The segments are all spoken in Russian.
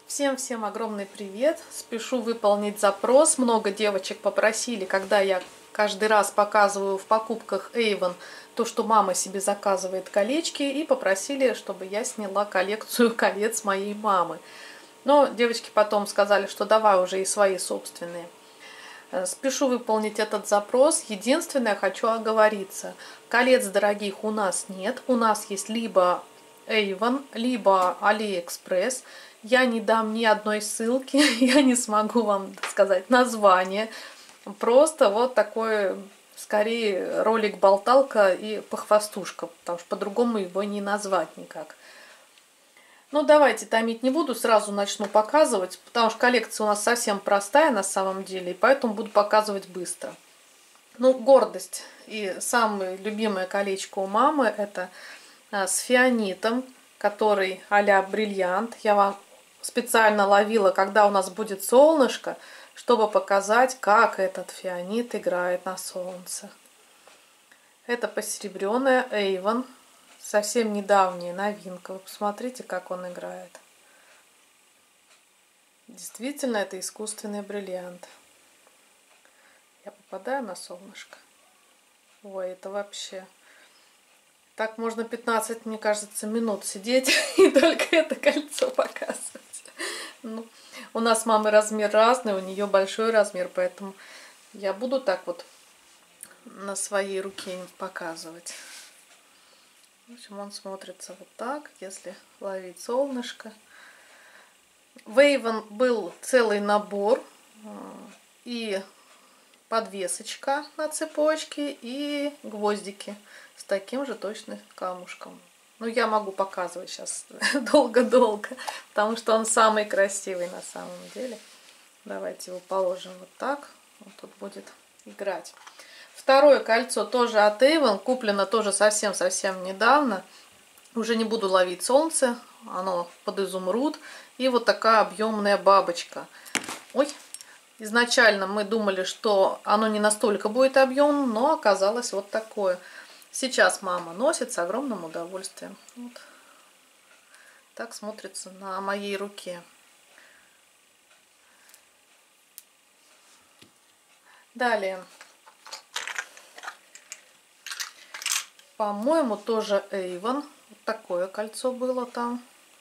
Всем огромный привет! Спешу выполнить запрос. Много девочек попросили, когда я каждый раз показываю в покупках Avon то, что мама себе заказывает колечки, и попросили, чтобы я сняла коллекцию колец моей мамы. Но девочки потом сказали, что давай уже и свои собственные. Спешу выполнить этот запрос. Единственное, хочу оговориться. Колец дорогих у нас нет. У нас есть либо Avon, либо AliExpress. Я не дам ни одной ссылки, я не смогу вам сказать название. Просто вот такой, скорее, ролик-болталка и похвастушка, потому что по-другому его не назвать никак. Ну, давайте томить не буду, сразу начну показывать, потому что коллекция у нас совсем простая на самом деле, и поэтому буду показывать быстро. Ну, гордость и самое любимое колечко у мамы — это с фианитом, который а-ля бриллиант. Я вам специально ловила, когда у нас будет солнышко, чтобы показать, как этот фианит играет на солнце. Это посеребренная Avon. Совсем недавняя новинка. Вы посмотрите, как он играет. Действительно, это искусственный бриллиант. Я попадаю на солнышко. Ой, это вообще... Так можно 15, мне кажется, минут сидеть и только это кольцо показывать. Ну, у нас с мамой размер разный, у нее большой размер, поэтому я буду так вот на своей руке показывать. В общем, он смотрится вот так, если ловить солнышко. В Avon был целый набор и подвесочка на цепочке, и гвоздики с таким же точно камушком. Ну, я могу показывать сейчас долго-долго, потому что он самый красивый на самом деле. Давайте его положим вот так. Он тут будет играть. Второе кольцо тоже от Avon. Куплено тоже совсем-совсем недавно. Уже не буду ловить солнце. Оно под изумруд. И вот такая объемная бабочка. Ой! Изначально мы думали, что оно не настолько будет объемным, но оказалось вот такое. Сейчас мама носит с огромным удовольствием. Вот. Так смотрится на моей руке. Далее. По-моему, тоже Avon. Вот такое кольцо было там.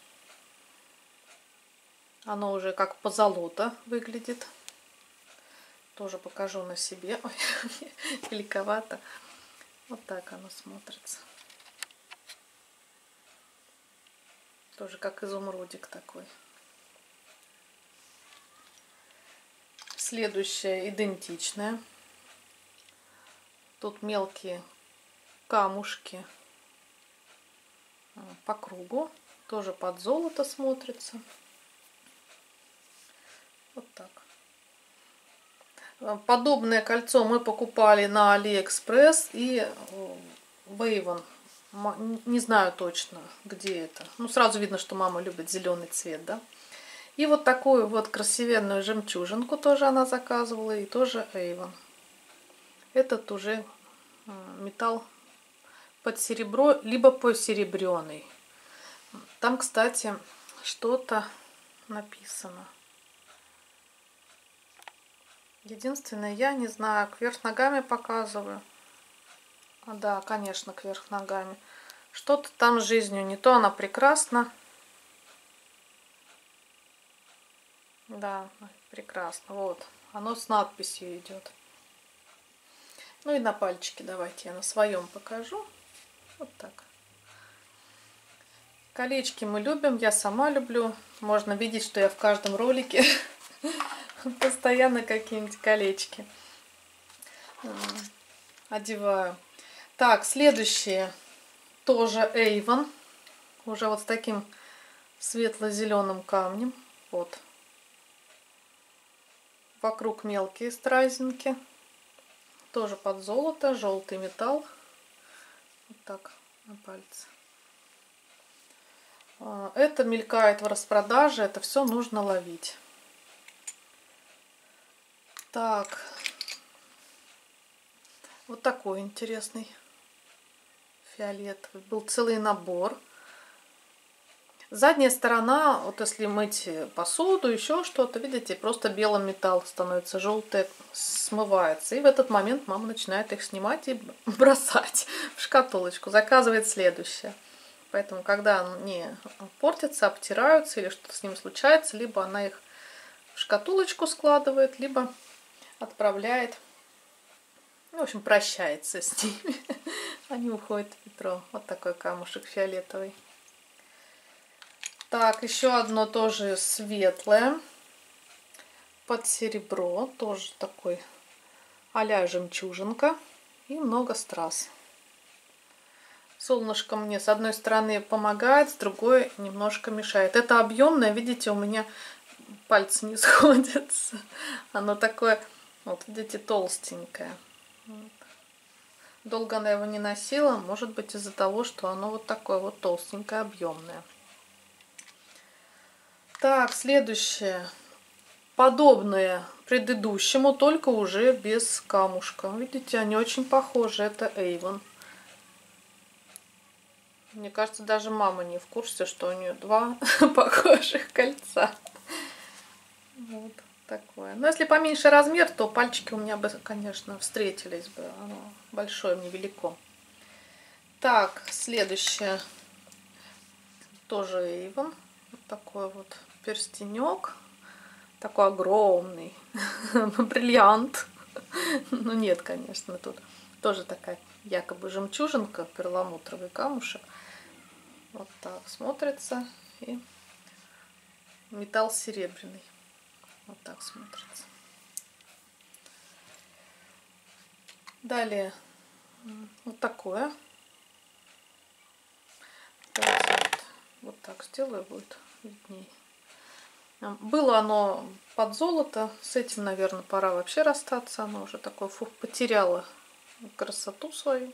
Оно уже как позолота выглядит. Тоже покажу на себе. Ой, великовато. Вот так оно смотрится. Тоже как изумрудик такой. Следующее идентичное. Тут мелкие камушки по кругу. Тоже под золото смотрится. Вот так. Подобное кольцо мы покупали на AliExpress и в Avon. Не знаю точно, где это. Ну, сразу видно, что мама любит зеленый цвет, да. И вот такую вот красивенную жемчужинку тоже она заказывала. И тоже Avon. Этот уже металл под серебро, либо посеребренный. Там, кстати, что-то написано. Единственное, я не знаю, кверх ногами показываю. Да, конечно, кверх ногами. Что-то там с жизнью не то, она прекрасна. Да, прекрасно. Вот, оно с надписью идет. Ну и на пальчике давайте я на своем покажу. Вот так. Колечки мы любим, я сама люблю. Можно видеть, что я в каждом ролике постоянно какие-нибудь колечки одеваю. Так, следующее тоже Avon. Уже вот с таким светло-зеленым камнем. Вот. Вокруг мелкие стразинки. Тоже под золото, желтый металл. Вот так на пальце. Это мелькает в распродаже. Это все нужно ловить. Так, вот такой интересный фиолетовый. Был целый набор. Задняя сторона, вот если мыть посуду, еще что-то, видите, просто белый металл становится, желтый смывается. И в этот момент мама начинает их снимать и бросать в шкатулочку. Заказывает следующее. Поэтому, когда они портятся, обтираются или что-то с ними случается, либо она их в шкатулочку складывает, либо отправляет. В общем, прощается с ними. Они уходят в ведро. Вот такой камушек фиолетовый. Так, еще одно тоже светлое. Под серебро. Тоже такой а-ля жемчужинка. И много страз. Солнышко мне с одной стороны помогает, с другой немножко мешает. Это объемное, видите, у меня пальцы не сходятся. Оно такое, вот видите, толстенькое. Вот. Долго она его не носила, может быть из-за того, что оно вот такое вот толстенькое, объемное. Так, следующее. Подобное предыдущему, только уже без камушка. Видите, они очень похожи. Это Avon. Мне кажется, даже мама не в курсе, что у нее два похожих кольца. Вот такое. Но если поменьше размер, то пальчики у меня бы, конечно, встретились бы. Оно большое, невелико. Так, следующее. Тоже Avon. Вот такой вот перстенек. Такой огромный. Бриллиант. Ну нет, конечно, тут тоже такая якобы жемчужинка, перламутровый камушек. Вот так смотрится. И металл серебряный. Вот так смотрится. Далее вот такое. Давайте вот так сделаю, будет виднее. Было оно под золото. С этим, наверное, пора вообще расстаться. Оно уже такое потеряло красоту свою.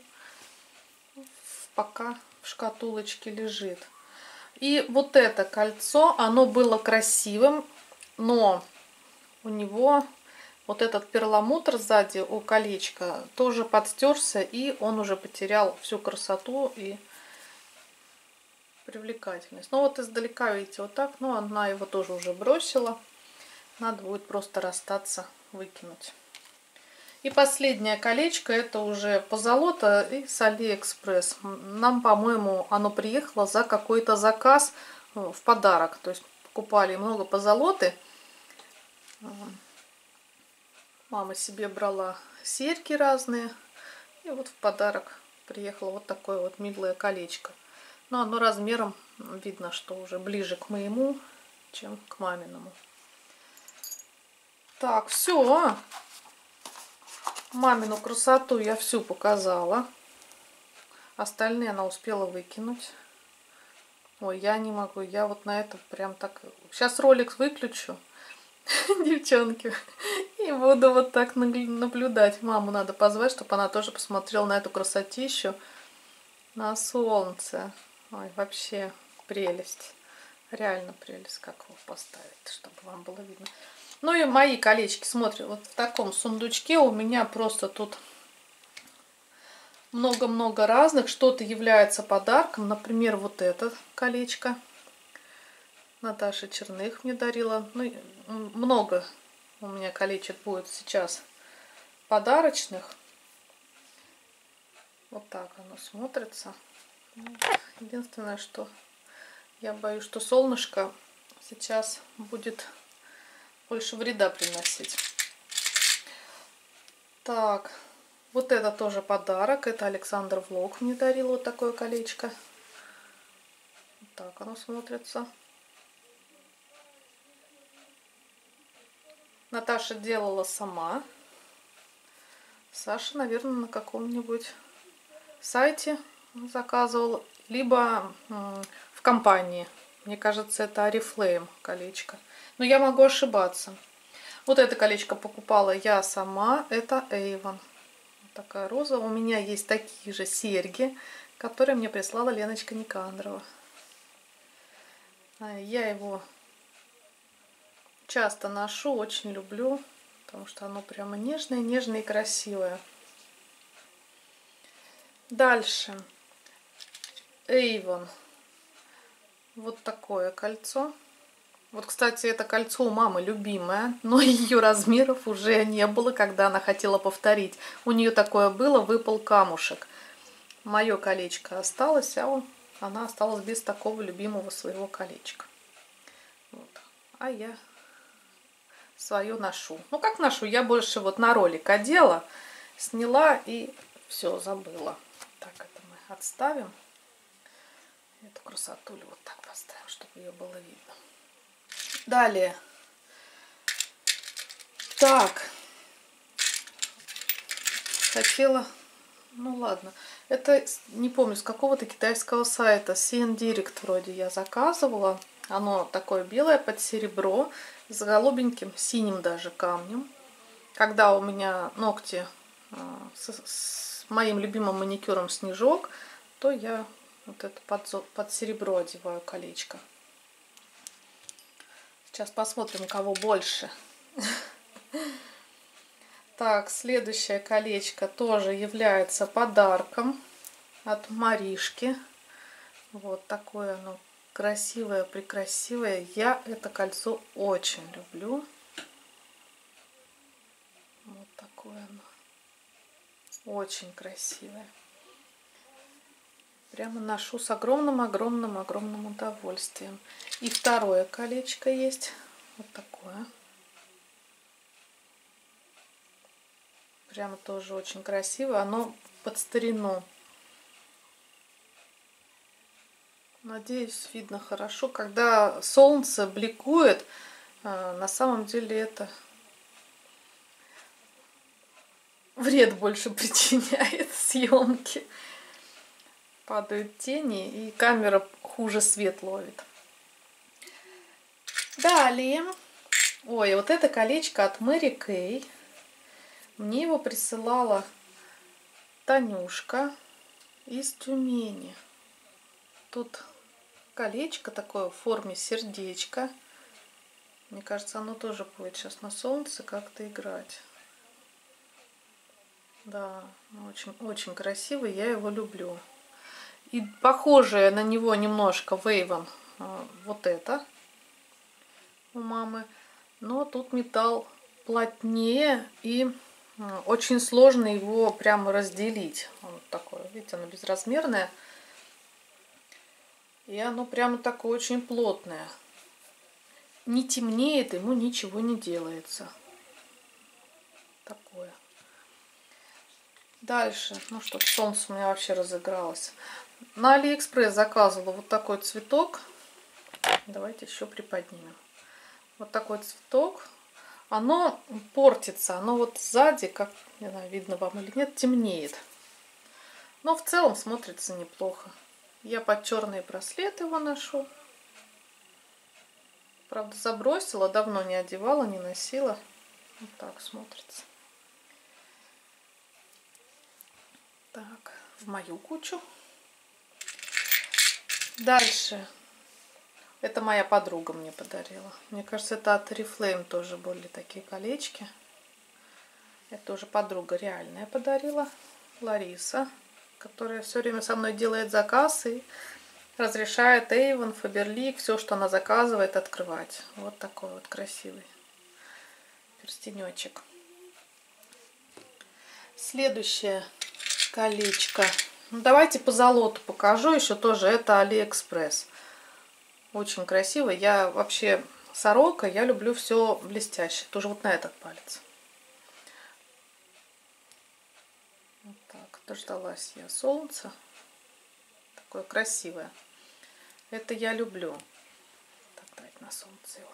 Пока в шкатулочке лежит. И вот это кольцо, оно было красивым, но у него вот этот перламутр сзади у колечка тоже подстерся, и он уже потерял всю красоту и привлекательность. Ну вот издалека, видите, вот так, но она его тоже уже бросила. Надо будет просто расстаться, выкинуть. И последнее колечко, это уже позолота и с Алиэкспресс. Нам, по-моему, оно приехало за какой-то заказ в подарок. То есть покупали много позолоты. Мама себе брала серьги разные. И вот в подарок приехало вот такое вот милое колечко. Но оно размером видно, что уже ближе к моему, чем к маминому. Так, все. Мамину красоту я всю показала. Остальные она успела выкинуть. Ой, я не могу. Я вот на это прям так... Сейчас ролик выключу, девчонки, и буду вот так наблюдать. Маму надо позвать, чтобы она тоже посмотрела на эту красотищу на солнце. Ой, вообще прелесть. Реально прелесть. Как его поставить, чтобы вам было видно. Ну и мои колечки, смотрю, вот в таком сундучке у меня просто тут много-много разных. Что-то является подарком. Например, вот это колечко. Наташа Черных мне дарила. Ну, много у меня колечек будет сейчас подарочных. Вот так оно смотрится. Единственное, что я боюсь, что солнышко сейчас будет больше вреда приносить. Так, вот это тоже подарок. Это Александр Влог мне дарил вот такое колечко. Вот так оно смотрится. Наташа делала сама. Саша, наверное, на каком-нибудь сайте заказывал. Либо в компании. Мне кажется, это Oriflame колечко. Но я могу ошибаться. Вот это колечко покупала я сама. Это Avon. Вот такая роза. У меня есть такие же серьги, которые мне прислала Леночка Никандрова. Я его часто ношу, очень люблю, потому что оно прямо нежное, нежное и красивое. Дальше. Avon. Вот такое кольцо. Вот, кстати, это кольцо у мамы любимое, но ее размеров уже не было, когда она хотела повторить. У нее такое было, выпал камушек. Мое колечко осталось, она осталась без такого любимого своего колечка. Вот. А я свое ношу. Ну, как ношу? Я больше вот на ролик одела, сняла и все, забыла. Так, это мы отставим. Эту красотулю вот так поставим, чтобы ее было видно. Далее. Так. Хотела... Ну ладно. Это, не помню, с какого-то китайского сайта. CN Direct вроде я заказывала. Оно такое белое под серебро. С голубеньким, синим даже камнем. Когда у меня ногти с моим любимым маникюром Снежок, то я вот это под серебро одеваю колечко. Сейчас посмотрим, у кого больше. Так, следующее колечко тоже является подарком от Маришки. Вот такое оно красивое, прекрасивое. Я это кольцо очень люблю. Вот такое оно. Очень красивое. Прямо ношу с огромным удовольствием. И второе колечко есть. Вот такое. Прямо тоже очень красиво. Оно под старину. Надеюсь, видно хорошо. Когда солнце бликует, на самом деле это вред больше причиняет съемке. Падают тени, и камера хуже свет ловит. Далее. Ой, вот это колечко от Мэри Кей. Мне его присылала Танюшка из Тюмени. Тут колечко такое в форме сердечка. Мне кажется, оно тоже будет сейчас на солнце как-то играть. Да, очень, очень красивый, я его люблю. И похожее на него немножко Вейвен вот это у мамы. Но тут металл плотнее и очень сложно его прямо разделить. Он такой, видите, оно безразмерное. И оно прямо такое очень плотное. Не темнеет, ему ничего не делается. Такое. Дальше. Ну что, солнце у меня вообще разыгралось. На Алиэкспресс заказывала вот такой цветок. Давайте еще приподнимем. Вот такой цветок. Оно портится. Оно вот сзади, как, не знаю, видно вам или нет, темнеет. Но в целом смотрится неплохо. Я под черный браслет его ношу. Правда, забросила, давно не одевала, не носила. Вот так смотрится. Так, в мою кучу. Дальше. Это моя подруга мне подарила. Мне кажется, это от Oriflame тоже были такие колечки. Это уже подруга реальная подарила. Лариса, которая все время со мной делает заказ и разрешает Avon, Faberlic, все, что она заказывает, открывать. Вот такой вот красивый перстенечек. Следующее колечко. Ну, давайте по золоту покажу еще тоже. Это Алиэкспресс. Очень красиво. Я вообще сорока, я люблю все блестящее. Тоже вот на этот палец. Вот так. Дождалась я солнца. Такое красивое. Это я люблю. Так, давайте на солнце его.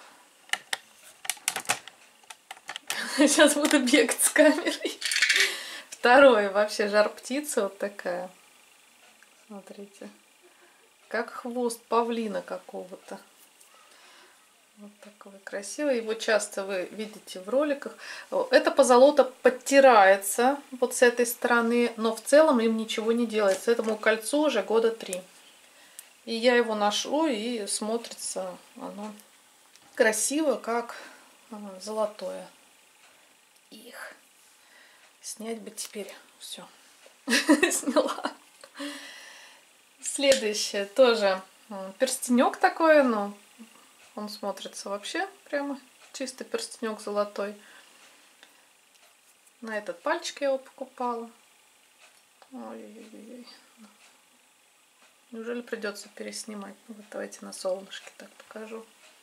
Сейчас буду бегать с камерой. Второе. Вообще жар-птица вот такая. Смотрите. Как хвост павлина какого-то. Вот такой красивый. Его часто вы видите в роликах. Это позолота подтирается вот с этой стороны, но в целом им ничего не делается. Этому кольцу уже года 3. И я его ношу, и смотрится оно красиво, как золотое. Их. Снять бы теперь все. Сняла. Следующее тоже перстенек такой, но он смотрится вообще прямо чистый перстенек золотой. На этот пальчик я его покупала. Ой-ой-ой. Неужели придется переснимать? Вот давайте на солнышке так покажу.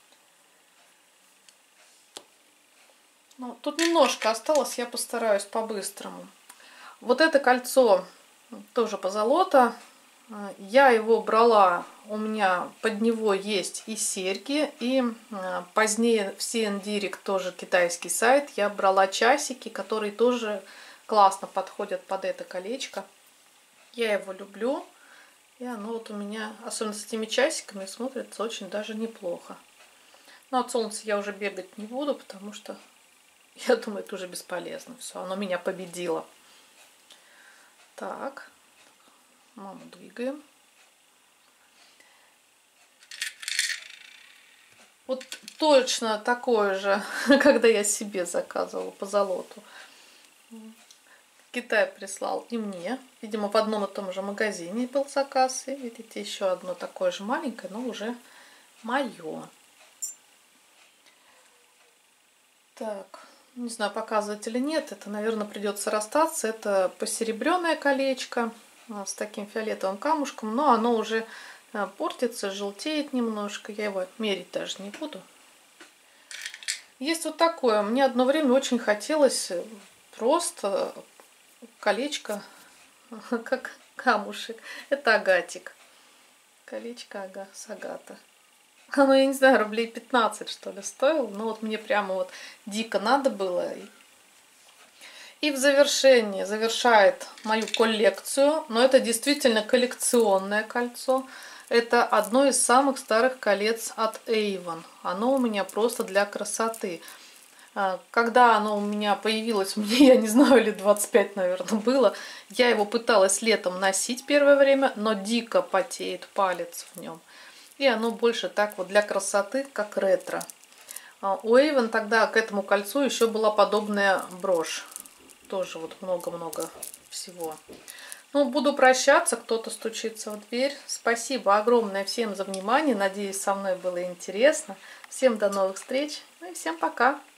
Ну, тут немножко осталось, я постараюсь по-быстрому. Вот это кольцо тоже позолота. Я его брала, у меня под него есть и серьги, и позднее в CN Direct, тоже китайский сайт, я брала часики, которые тоже классно подходят под это колечко. Я его люблю, и оно вот у меня, особенно с этими часиками, смотрится очень даже неплохо. Но от солнца я уже бегать не буду, потому что, я думаю, это уже бесполезно. Все, оно меня победило. Так. Маму двигаем. Вот точно такое же, когда я себе заказывала по золоту. Китай прислал и мне. Видимо, в одном и том же магазине был заказ. И видите, еще одно такое же маленькое, но уже мое. Так, не знаю, показывать или нет. Это, наверное, придется расстаться. Это посеребренное колечко с таким фиолетовым камушком, но оно уже портится, желтеет немножко. Я его мерить даже не буду. Есть вот такое. Мне одно время очень хотелось просто колечко, как камушек. Это агатик. Колечко с агата. Оно, я не знаю, рублей 15, что ли, стоило. Но вот мне прямо вот дико надо было. И в завершении завершает мою коллекцию, но это действительно коллекционное кольцо. Это одно из самых старых колец от Avon. Оно у меня просто для красоты. Когда оно у меня появилось, мне, я не знаю, лет 25, наверное, было, я его пыталась летом носить первое время, но дико потеет палец в нем. И оно больше так вот для красоты, как ретро. У Avon тогда к этому кольцу еще была подобная брошь. Тоже вот много-много всего. Ну, буду прощаться, кто-то стучится в дверь. Спасибо огромное всем за внимание. Надеюсь, со мной было интересно. Всем до новых встреч. Ну и всем пока.